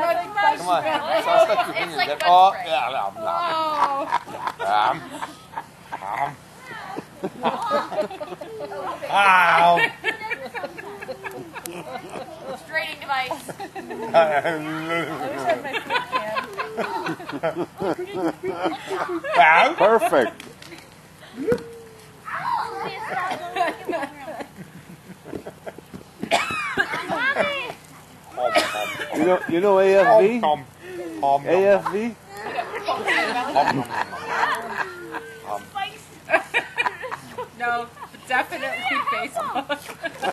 Come on. So stick your fingers like in. bug Oh, spray. yeah. Ow. Straining device. Ow. Perfect. You know AFV? AFV? No, definitely Facebook.